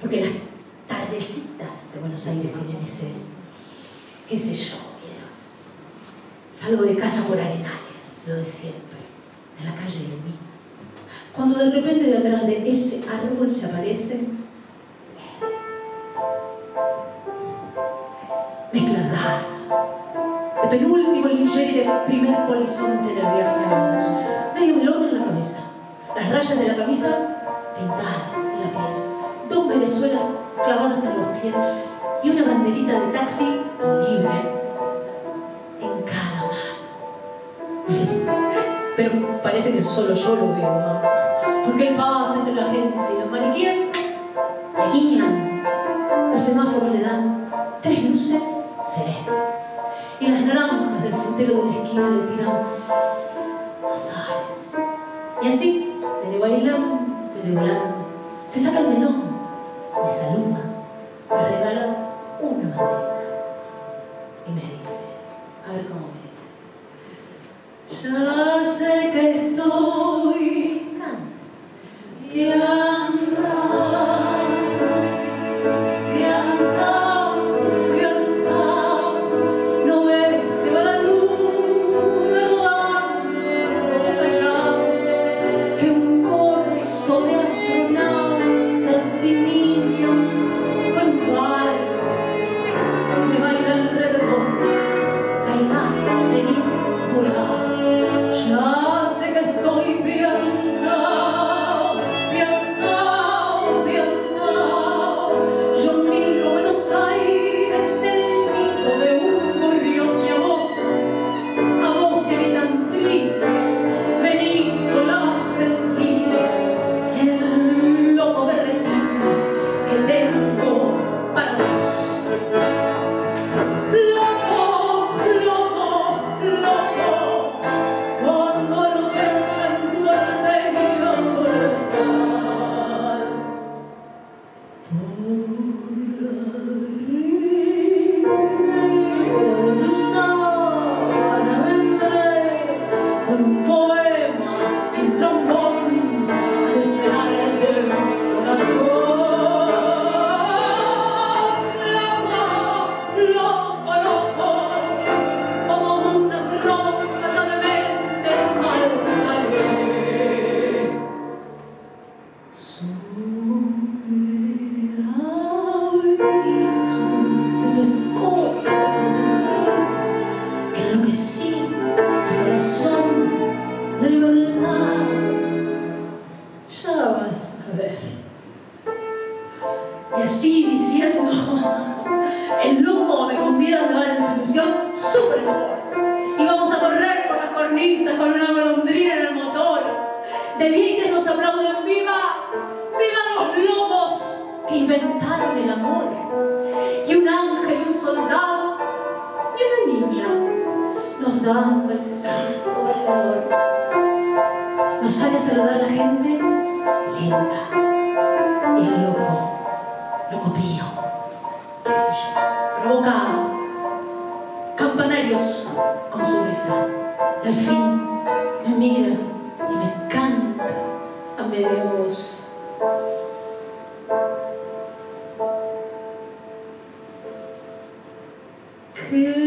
Porque las tardecitas de Buenos Aires tienen ese, qué sé yo, ¿vieron? Salgo de casa por Arenales, lo de siempre, en la calle de mí. Cuando de repente de atrás de ese árbol se aparece mezcla rara, de penúltimo lingerie de primer polizonte en el viaje a Venus, medio melón en la cabeza, las rayas de la camisa pintadas en la piel, dos venezuelas clavadas en los pies y una banderita de taxi libre en cada mano. Pero parece que solo yo lo veo, ¿no? Porque él pasa entre la gente y los maniquíes le guiñan, los semáforos le dan 3 luces celestes y las naranjas del frutero de la esquina le tiran azares. Y así, medio bailando, medio volando, se saca el melón, me saluda, me regala una banderita y me dice, a ver cómo me dice: ya sé que estoy no ves que va la luna rodando allá, que un corso de astronautas y niños con vals me baila alrededor, bailar, venir, volar. Ya sé que estoy piantao, piantao, piantao. Yo miro Buenos Aires del nido de un gorrión y a vos que vi tan triste, vení, volá, sentí el loco berretín que tengo para vos. Loco, loco, loco, cuando anochezca en tu arteria soledad, por tu sábana vendré con un poema y un trombón a desvelarte el corazón. Loco, loco, loco, como una trómpeta de mente saltaré sobre el abismo de pescotas de sentir que enloquecí tu corazón de libertad. Ya vas a ver. Y así diciendo, el loco me convida a andar en su ilusión super sport. Y vamos a correr por las cornisas con una golondrina en el motor. De Vieques nos aplauden: ¡viva! ¡Viva los locos que inventaron el amor! Y un ángel y un soldado y una niña nos dan el cesante bailador. Nos sale a saludar a la gente linda. Y el loco pío, qué sé yo, provoca campanarios con su risa. Y al fin me mira y me canta a media voz: ¿qué